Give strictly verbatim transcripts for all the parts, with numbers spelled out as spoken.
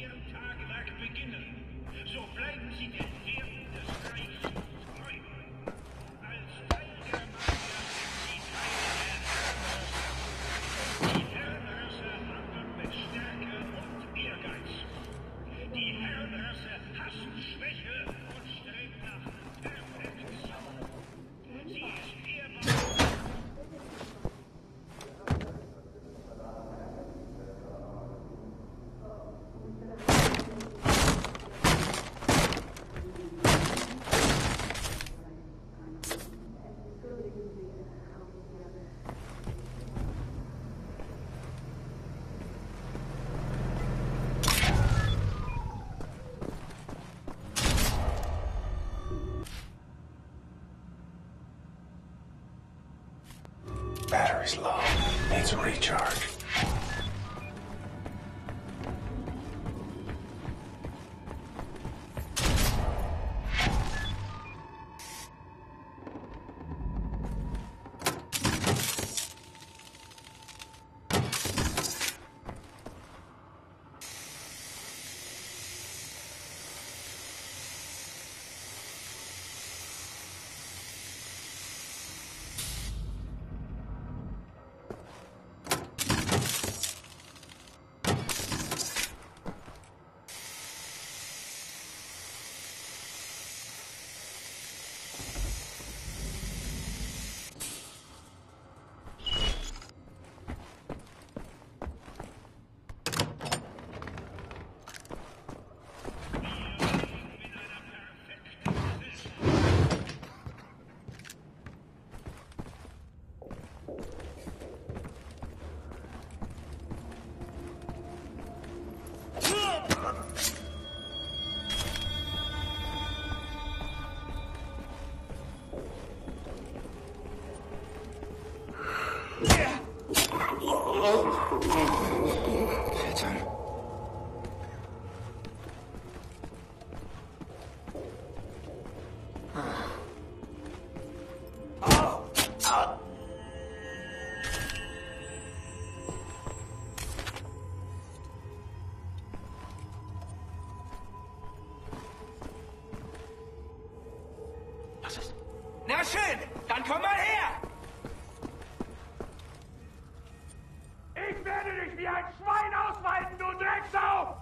Battery's low. Needs a recharge. Na schön, dann komm mal her! Ich werde dich wie ein Schwein ausweiden, du Drecksau!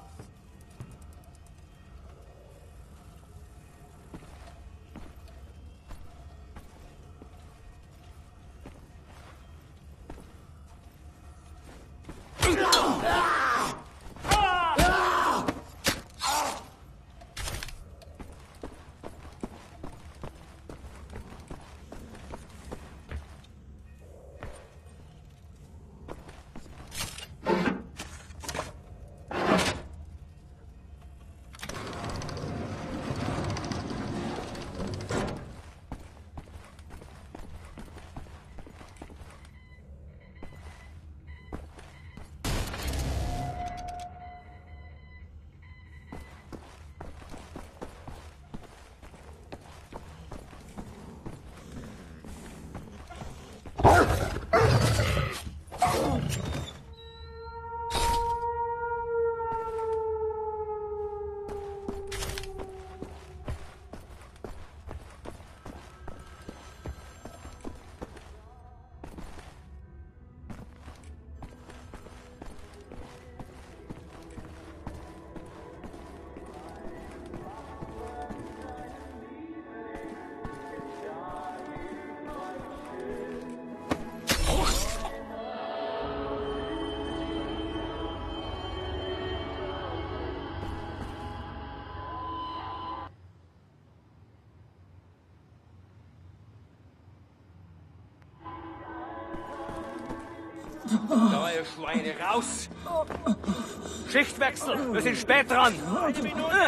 Neue Schweine, raus! Schichtwechsel, wir sind spät dran. Eine Minute.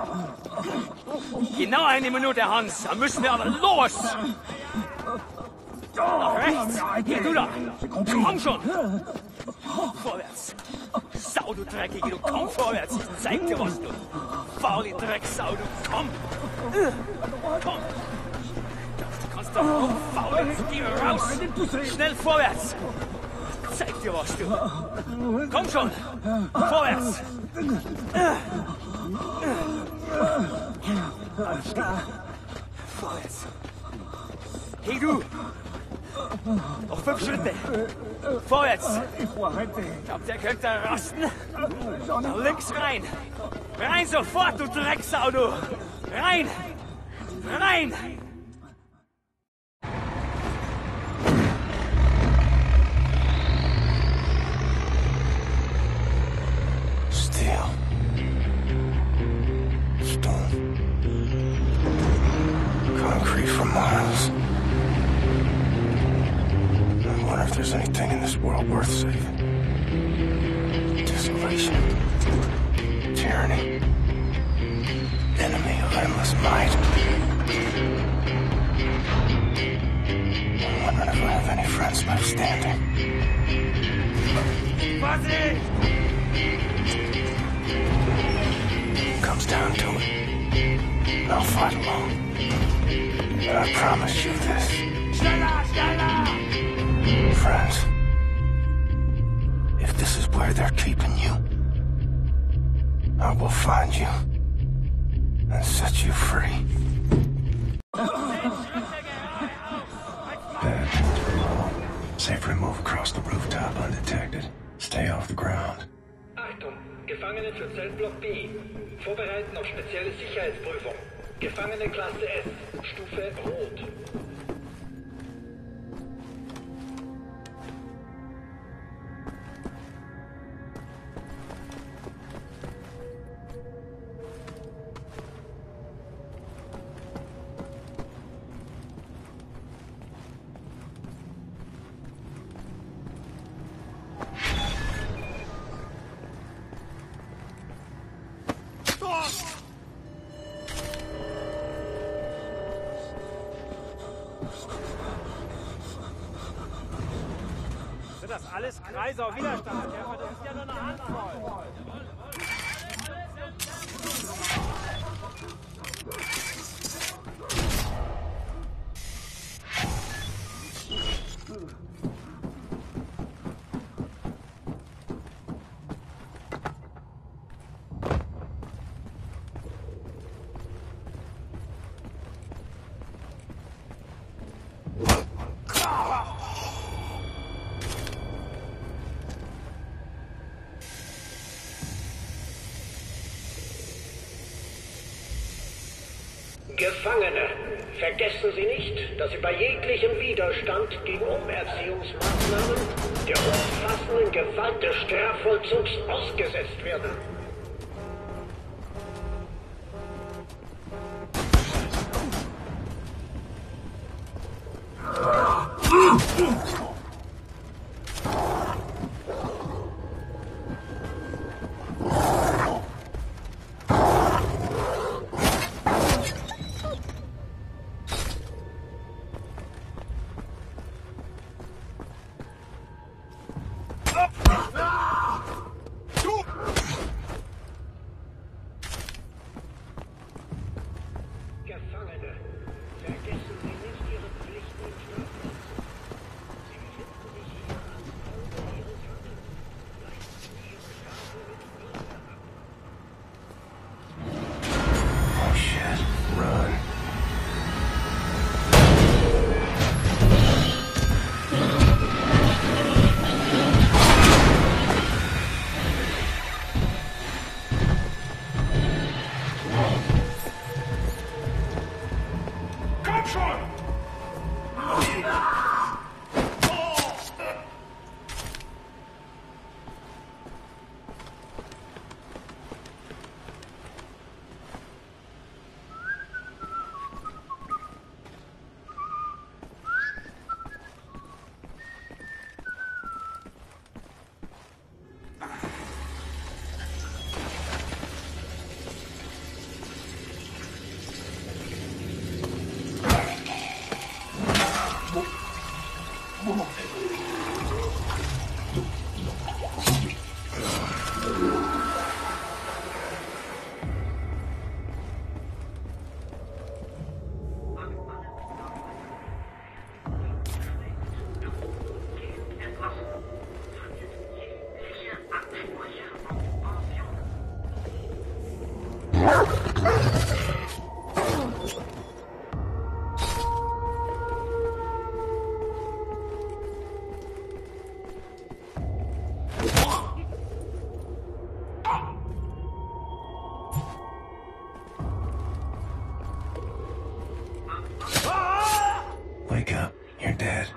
Genau eine Minute, Hans. Da müssen wir aber los! Nach rechts! Hier, du da! Komm schon! Vorwärts! Sau, du Dreckige, du komm vorwärts! Ich zeig dir was, du faule Drecksau, du komm! Komm! Du kannst doch rumfaulen, geh raus! Schnell vorwärts! zeig dir was, du. Komm schon. Vorwärts. Alles klar. Vorwärts. Hey, du. Noch fünf Schritte. Vorwärts. Ich glaub, der könnte rasten. Da links rein. Rein sofort, du Drecksau, du. Rein. Rein. Steel. Stone. Concrete for miles. I wonder if there's anything in this world worth saving. Desolation. Tyranny. Enemy of endless might. I'm wondering if I have any friends left standing. Vorsicht! Comes down to it, I'll fight alone. But I promise you this. Schneller, schneller! Friends, if this is where they're keeping you, I will find you and set you free. Bad things below. Safe remove across the rooftop undetected. Stay off the ground. Achtung, Gefangene für Zellblock B. Vorbereiten auf spezielle Sicherheitsprüfung. Gefangene Klasse S, Stufe Rot. Sind das alles Kreiser Widerstandskämpfer? Das ist ja nur eine Handvoll. Gefangene, vergessen Sie nicht, dass Sie bei jeglichem Widerstand gegen Umerziehungsmaßnahmen der umfassenden Gewalt des Strafvollzugs ausgesetzt werden. Gefangene, vergessen Sie nicht Ihre Pflichten im Strafvollzug. Sie Wake up. You're dead.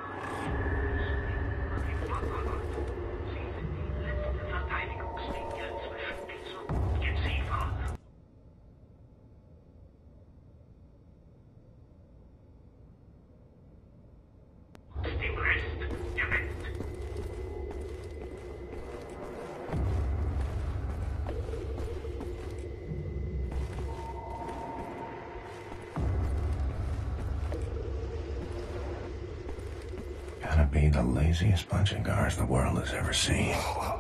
Gotta be the laziest bunch of guards the world has ever seen.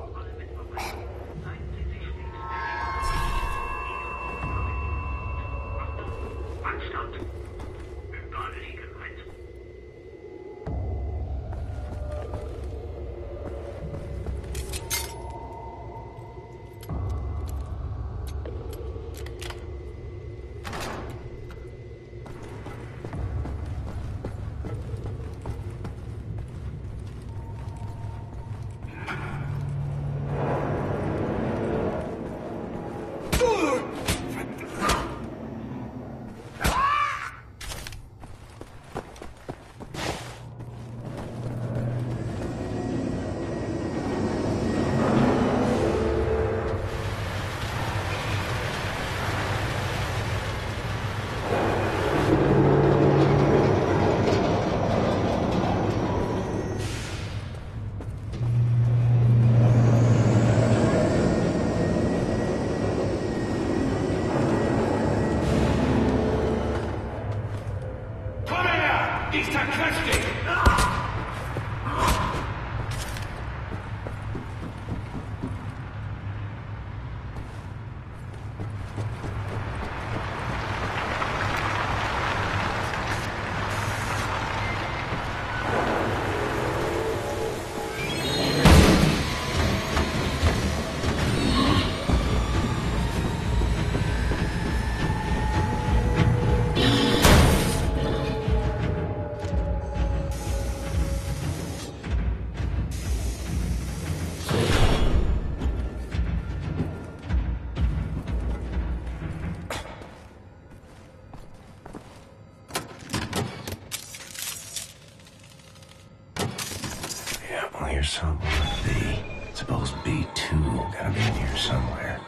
Well, you're somewhere B. Suppose B two gotta be in here somewhere.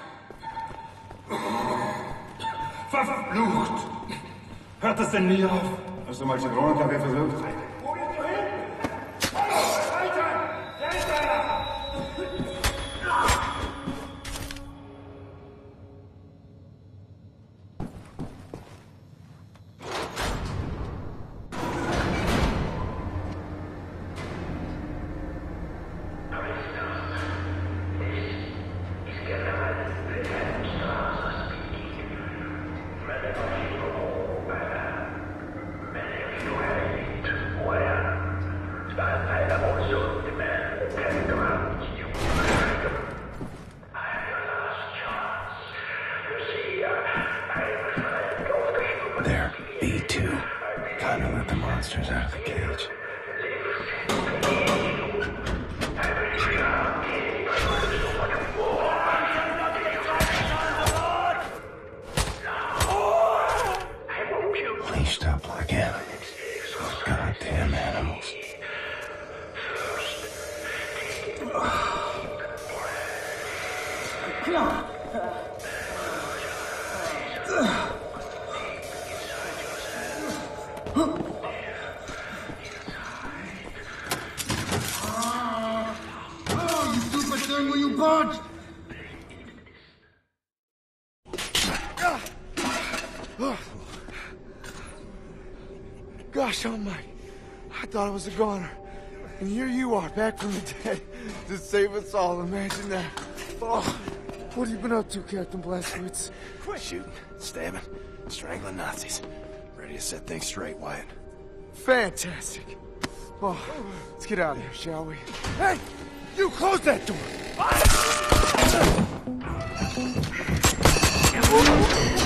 Verflucht! Hört es denn nie auf? Hast du mal Zitronenkaffee versucht? Wo gehst du hin? Alter! Da ist einer! There, B two. Time to let the monsters out of the cage. Leashed up again. Those goddamn animals. Oh, you stupid thing, will you budge? Gosh almighty, I thought I was a goner. And here you are, back from the dead, to save us all. Imagine that. Oh, what have you been up to, Captain Blazkowicz? Shooting, stabbing, strangling Nazis. Ready to set things straight, Wyatt. Fantastic. Oh, let's get out of here, shall we? Hey, you close that door!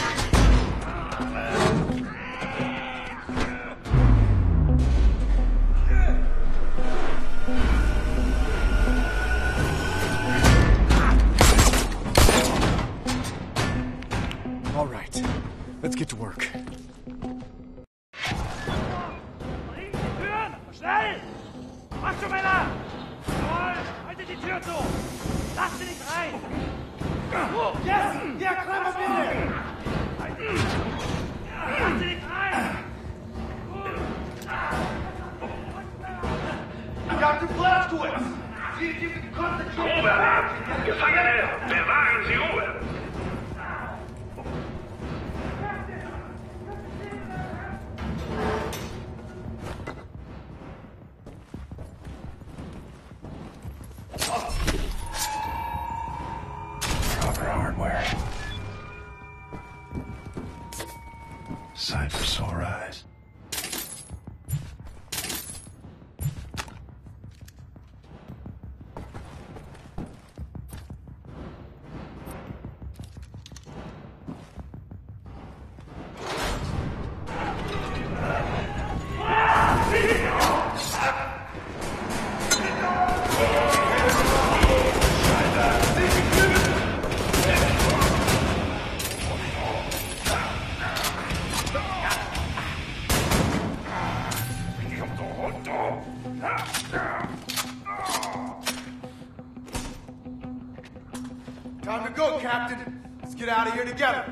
Let's get to work. Türen! Schnell! Mach schon, Männer! Jawohl! Haltet die Tür zu! Lasst sie nicht rein! Yes! Ja, klar, bitte! Lasst sie nicht rein! Captain Blazkowicz! Sie, Sie konzentrieren! Oberhaupt! Gefangene, bewahren Sie Ruhe! Proper hardware. Sight for sore eyes. Time to go, Captain. Let's get out of here together.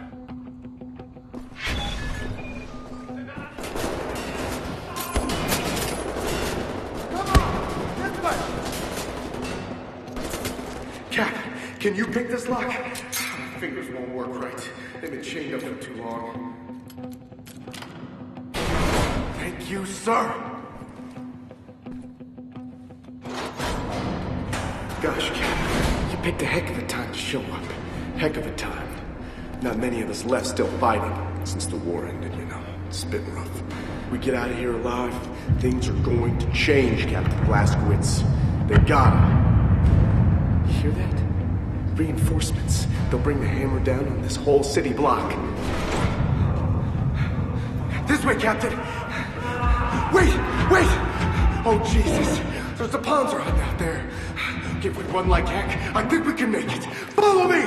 Come on, this way. Cap, can you pick this lock? Fingers won't work right. They've been chained up for too long. Thank you, sir. Gosh, Cap, you picked a heck of a time to show up. Heck of a time. Not many of us left still fighting since the war ended, you know. It's been rough. We get out of here alive, things are going to change, Captain Blazkowicz. They gotta. You hear that? Reinforcements. They'll bring the hammer down on this whole city block. This way, Captain! Wait! Wait! Oh, Jesus! There's a Panzer hunt out there. If we run like heck, I think we can make it. Follow me!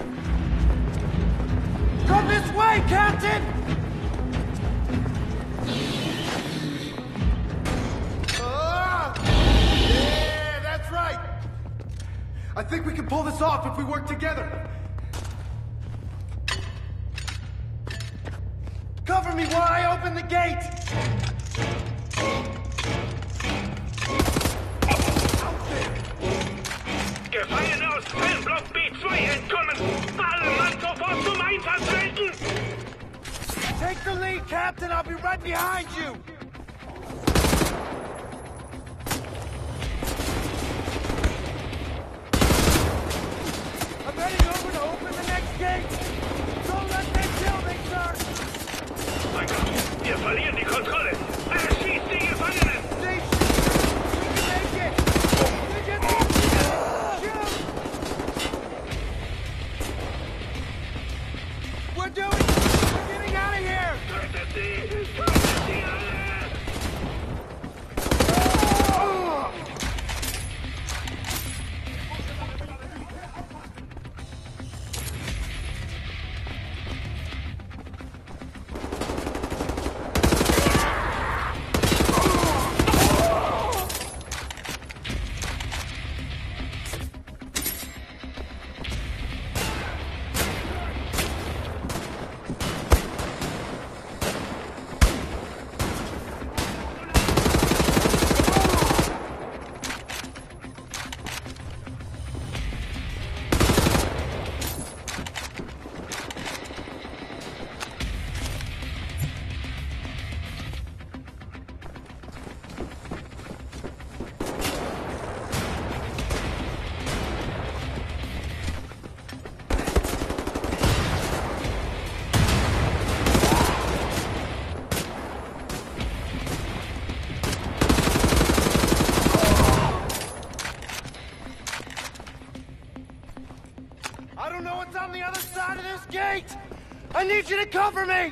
Come this way, Captain! Ah! Yeah, that's right! I think we can pull this off if we work together. Cover me while I open the gate! Gefangene aus Zellblock B zwei entkommen! Alle Mann sofort zum Einsatz melden! Take the lead, Captain! I'll be right behind you! I'm heading over to open the next gate! Don't let them kill me, sir! Mein Gott, wir verlieren die Kontrolle! Erschießt die Gefangenen! Stay shoot! We can make it! We can make it! Shoot! We're doing it! We're getting out of here! Tötet sie! Tötet sie alle! Oh! I don't know what's on the other side of this gate! I need you to cover me!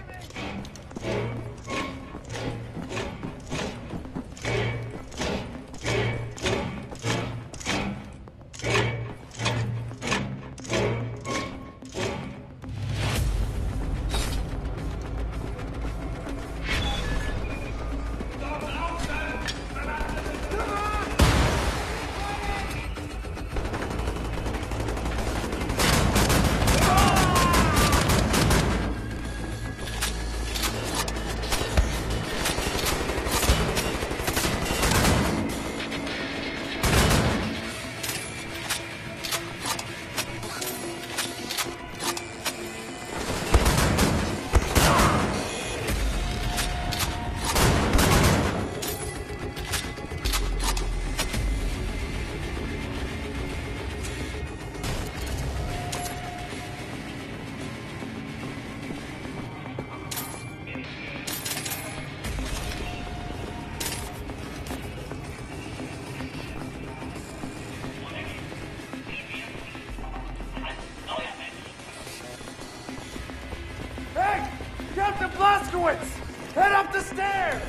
Auschwitz! Head up the stairs!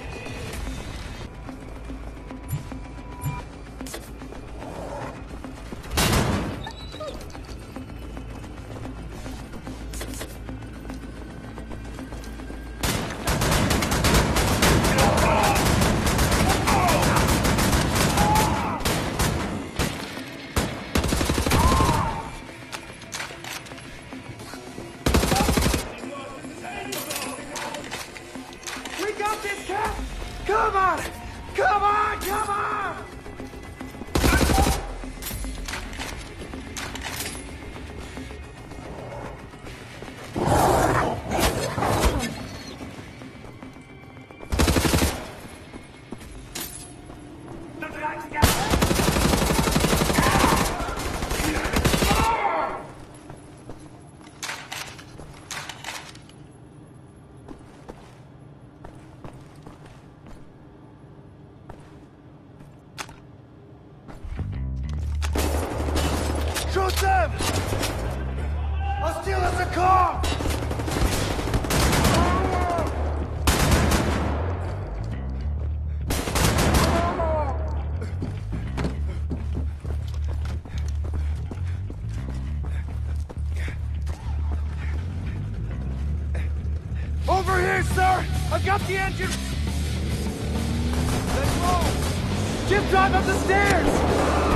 Come on! Come on! Come on! Shoot them! I'll steal us a car! Over here, sir! I've got the engine! Let's roll! Jim, drive up the stairs!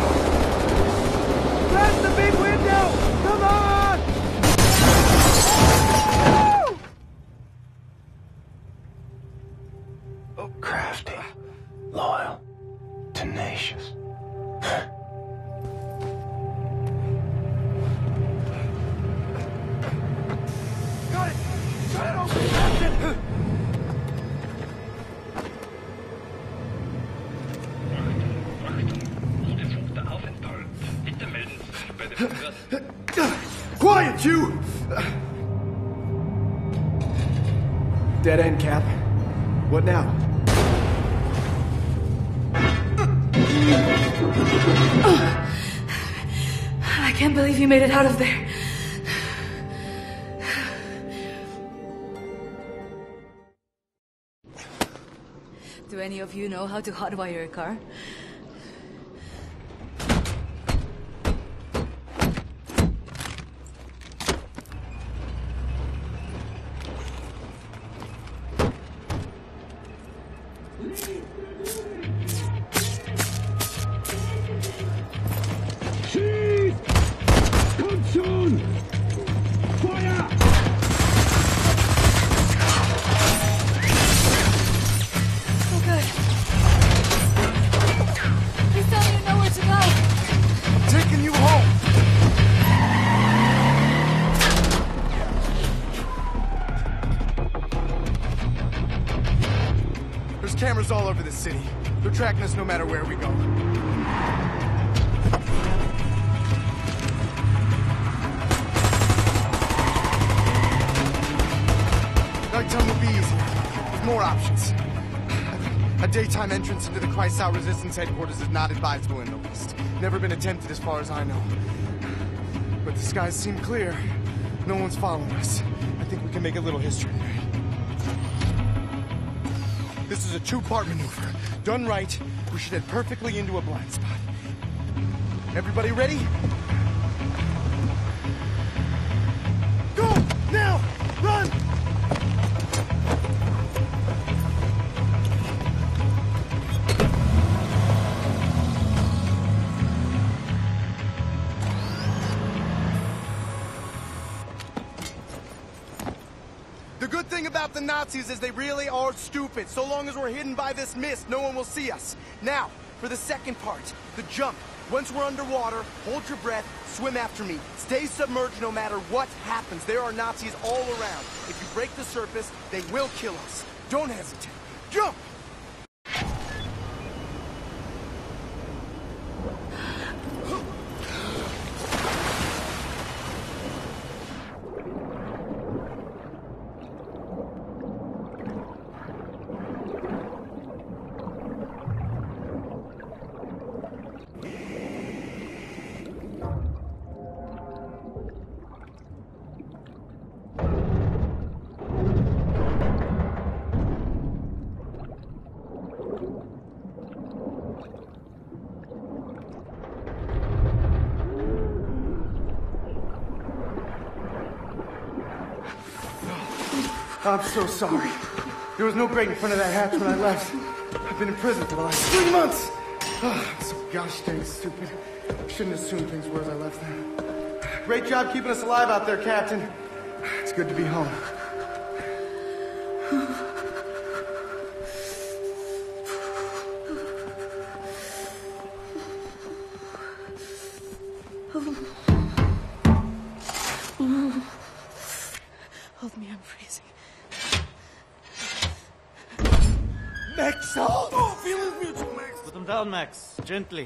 That's the big window! Come on! Oh, crafty, loyal, tenacious. Got it! Got it open, Captain! Quiet, you! Dead end, Cap. What now? I can't believe you made it out of there. Do any of you know how to hotwire a car? Cameras all over the city. They're tracking us no matter where we go. Nighttime will be easier, with more options. A daytime entrance into the Kreisau Resistance headquarters is not advisable in the least. Never been attempted as far as I know. But the skies seem clear. No one's following us. I think we can make a little history today. This is a two-part maneuver. Done right, we should head perfectly into a blind spot. Everybody ready? Go! Now! Run! The good thing about the Nazis is they really are stupid. So long as we're hidden by this mist, no one will see us. Now, for the second part, the jump. Once we're underwater, hold your breath, swim after me. Stay submerged no matter what happens. There are Nazis all around. If you break the surface, they will kill us. Don't hesitate. Jump! I'm so sorry. There was no grate in front of that hatch when I left. I've been in prison for the last three months. Oh, I'm so gosh dang stupid. Shouldn't assume things were as I left them. Great job keeping us alive out there, Captain. It's good to be home. Hold me, I'm freezing. Max, oh, feeling mutual, Max. Put him down, Max. Gently.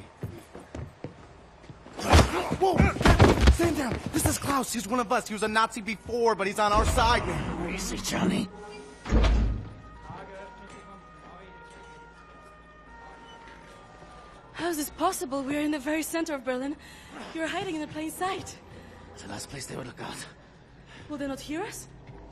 Whoa! Stand down. This is Klaus. He's one of us. He was a Nazi before, but he's on our side now. Where is he, Johnny? How is this possible? We're in the very center of Berlin. You're hiding in a plain sight. It's the last place they would look out. Will they not hear us?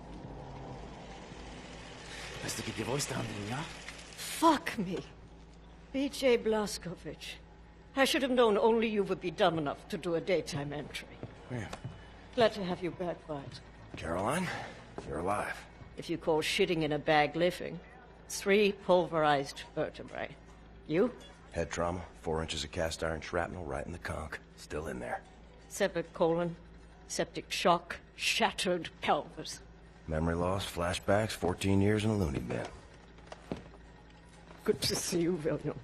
Best to keep your voice down, then, yeah? Fuck me. B J Blazkowicz. I should have known only you would be dumb enough to do a daytime entry. Yeah. Glad to have you back, White. Caroline, you're alive. If you call shitting in a bag living, three pulverized vertebrae. You? Head trauma, four inches of cast iron shrapnel right in the conch. Still in there. Severed colon, septic shock, shattered pelvis. Memory loss, flashbacks, fourteen years in a loony bin. Good to see you, William.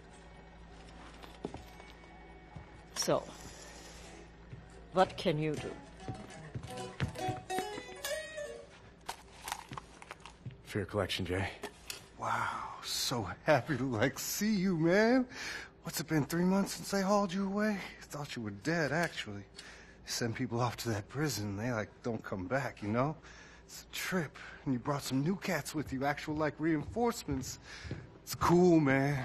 So, what can you do? For your collection, Jay. Wow, so happy to, like, see you, man. What's it been, three months since they hauled you away? Thought you were dead, actually. They send people off to that prison, they, like, don't come back, you know? It's a trip, and you brought some new cats with you, actual, like, reinforcements. It's cool, man.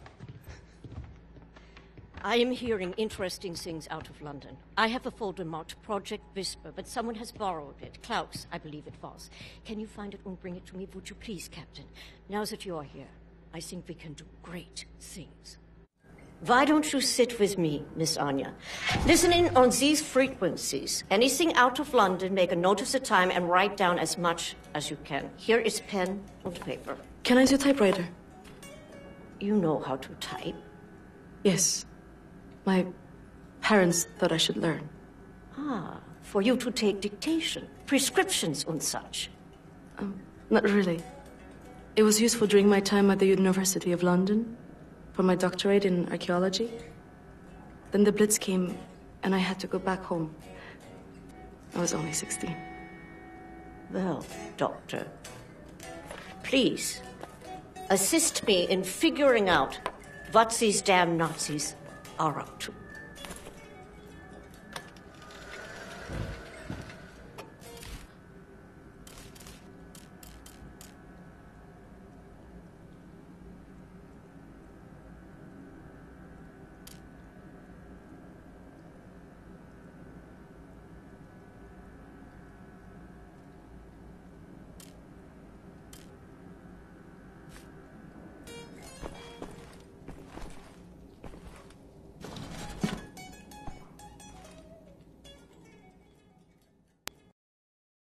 I am hearing interesting things out of London. I have a folder marked Project Whisper, but someone has borrowed it. Klaus, I believe it was. Can you find it and bring it to me, would you please, Captain? Now that you're here, I think we can do great things. Why don't you sit with me, Miss Anya? Listen in on these frequencies. Anything out of London, make a note of the time and write down as much as you can. Here is pen and paper. Can I use a typewriter? You know how to type? Yes. My parents thought I should learn. Ah, for you to take dictation, prescriptions and such. Um, not really. It was useful during my time at the University of London for my doctorate in archaeology. Then the Blitz came and I had to go back home. I was only sixteen. Well, Doctor, please assist me in figuring out what these damn Nazis are up to.